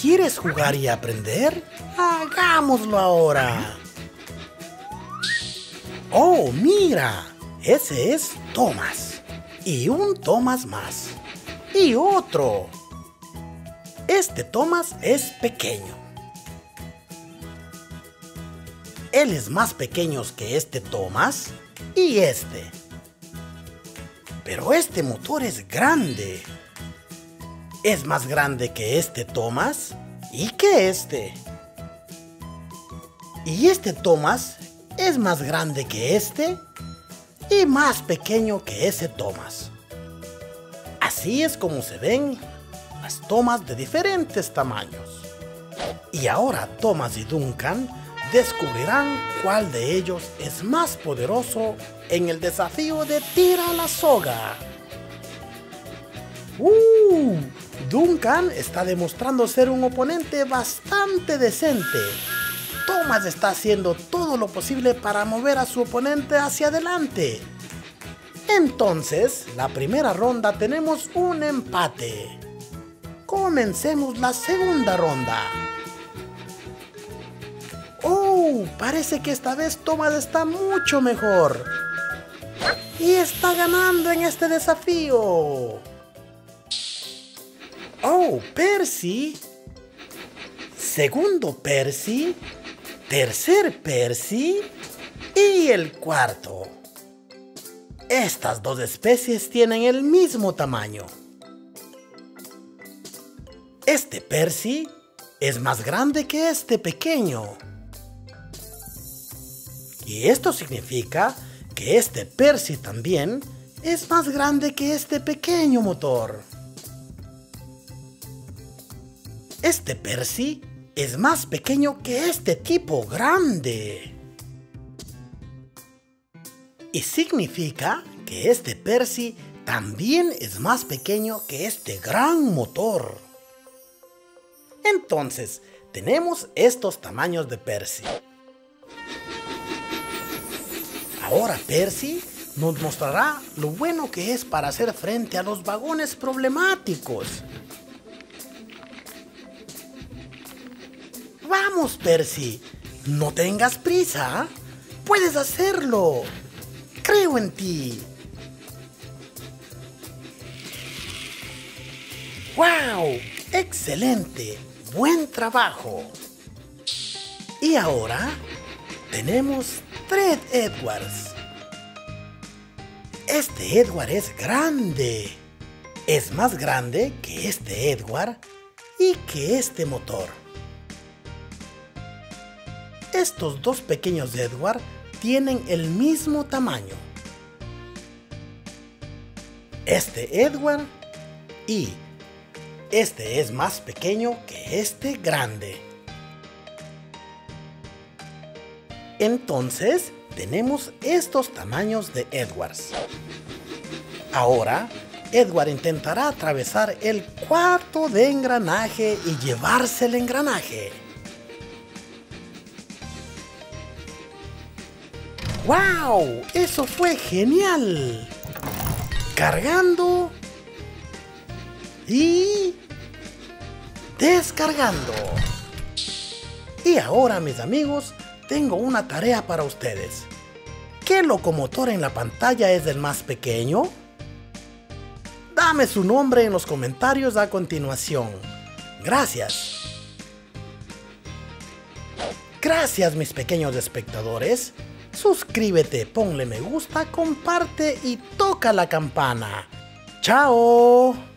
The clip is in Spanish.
¿Quieres jugar y aprender? ¡Hagámoslo ahora! ¡Oh, mira! Ese es Tomás. Y un Tomás más. Y otro. Este Tomás es pequeño. Él es más pequeño que este Tomás y este. Pero este motor es grande. Es más grande que este Tomás y que este. Y este Tomás es más grande que este y más pequeño que ese Tomás. Así es como se ven las Tomás de diferentes tamaños. Y ahora Tomás y Duncan descubrirán cuál de ellos es más poderoso en el desafío de Tira la Soga. Duncan está demostrando ser un oponente bastante decente. Tomás está haciendo todo lo posible para mover a su oponente hacia adelante. Entonces, la primera ronda tenemos un empate. Comencemos la segunda ronda. Parece que esta vez Tomás está mucho mejor. Y está ganando en este desafío. Percy. Segundo Percy. Tercer Percy. Y el cuarto. Estas dos especies tienen el mismo tamaño. Este Percy es más grande que este pequeño. Y esto significa que este Percy también es más grande que este pequeño motor. Este Percy es más pequeño que este tipo grande. Y significa que este Percy también es más pequeño que este gran motor. Entonces, tenemos estos tamaños de Percy. Ahora Percy nos mostrará lo bueno que es para hacer frente a los vagones problemáticos. ¡Vamos, Percy! No tengas prisa. ¡Puedes hacerlo! ¡Creo en ti! ¡Wow! ¡Excelente! ¡Buen trabajo! Y ahora tenemos Red Edwards. Este Edward es grande. Es más grande que este Edward y que este motor. Estos dos pequeños Edward tienen el mismo tamaño. Este Edward y este es más pequeño que este grande. Entonces, tenemos estos tamaños de Edwards. Ahora, Edward intentará atravesar el cuarto de engranaje y llevarse el engranaje. ¡Wow! ¡Eso fue genial! Cargando y descargando. Y ahora, mis amigos, tengo una tarea para ustedes. ¿Qué locomotor en la pantalla es el más pequeño? Dame su nombre en los comentarios a continuación. Gracias. Gracias, mis pequeños espectadores. Suscríbete, ponle me gusta, comparte y toca la campana. ¡Chao!